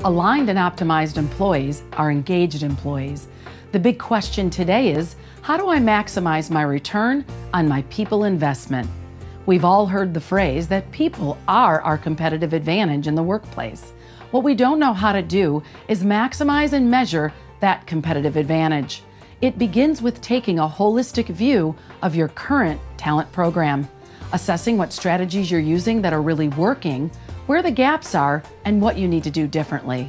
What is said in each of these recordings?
Aligned and optimized employees are engaged employees. The big question today is, how do I maximize my return on my people investment? We've all heard the phrase that people are our competitive advantage in the workplace. What we don't know how to do is maximize and measure that competitive advantage. It begins with taking a holistic view of your current talent program, assessing what strategies you're using that are really working, where the gaps are, and what you need to do differently.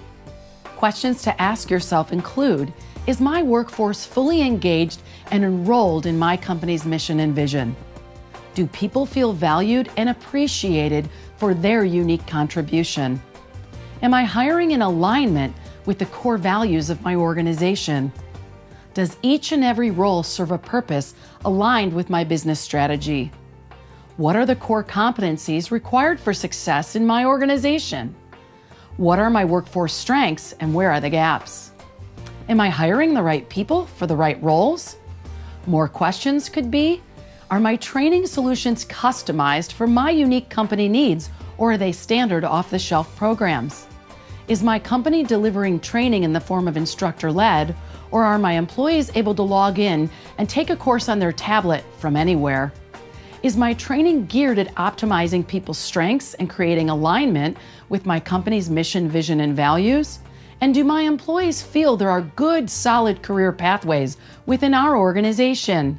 Questions to ask yourself include, is my workforce fully engaged and enrolled in my company's mission and vision? Do people feel valued and appreciated for their unique contribution? Am I hiring in alignment with the core values of my organization? Does each and every role serve a purpose aligned with my business strategy? What are the core competencies required for success in my organization? What are my workforce strengths and where are the gaps? Am I hiring the right people for the right roles? More questions could be, are my training solutions customized for my unique company needs, or are they standard off-the-shelf programs? Is my company delivering training in the form of instructor-led, or are my employees able to log in and take a course on their tablet from anywhere? Is my training geared at optimizing people's strengths and creating alignment with my company's mission, vision, and values? And do my employees feel there are good, solid career pathways within our organization?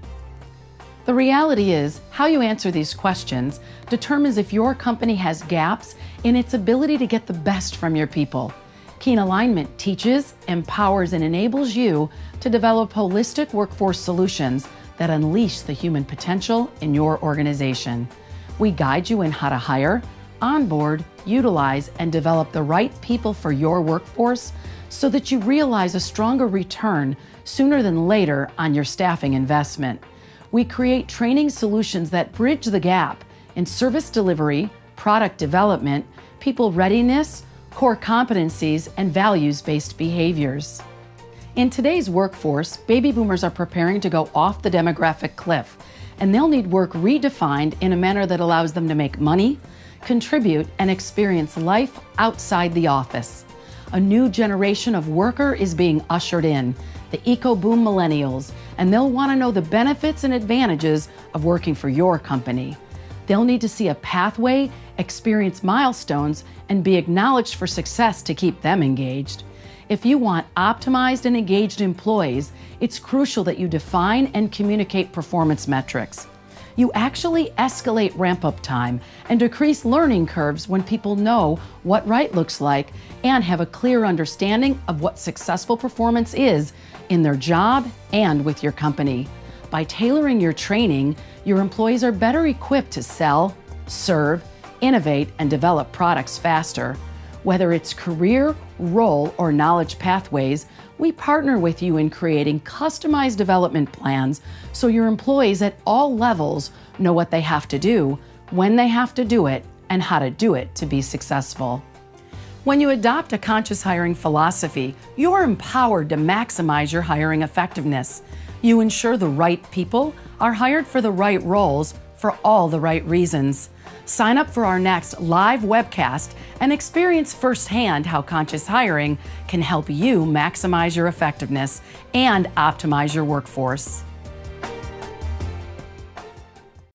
The reality is, how you answer these questions determines if your company has gaps in its ability to get the best from your people. KeenAlignment teaches, empowers, and enables you to develop holistic workforce solutions that unleash the human potential in your organization. We guide you in how to hire, onboard, utilize, and develop the right people for your workforce so that you realize a stronger return sooner than later on your staffing investment. We create training solutions that bridge the gap in service delivery, product development, people readiness, core competencies, and values-based behaviors. In today's workforce, baby boomers are preparing to go off the demographic cliff, and they'll need work redefined in a manner that allows them to make money, contribute, and experience life outside the office. A new generation of worker is being ushered in, the eco-boom millennials, and they'll want to know the benefits and advantages of working for your company. They'll need to see a pathway, experience milestones, and be acknowledged for success to keep them engaged. If you want optimized and engaged employees, it's crucial that you define and communicate performance metrics. You actually escalate ramp-up time and decrease learning curves when people know what right looks like and have a clear understanding of what successful performance is in their job and with your company. By tailoring your training, your employees are better equipped to sell, serve, innovate, and develop products faster. Whether it's career, role, or knowledge pathways, we partner with you in creating customized development plans so your employees at all levels know what they have to do, when they have to do it, and how to do it to be successful. When you adopt a conscious hiring philosophy, you're empowered to maximize your hiring effectiveness. You ensure the right people are hired for the right roles for all the right reasons. Sign up for our next live webcast and experience firsthand how conscious hiring can help you maximize your effectiveness and optimize your workforce.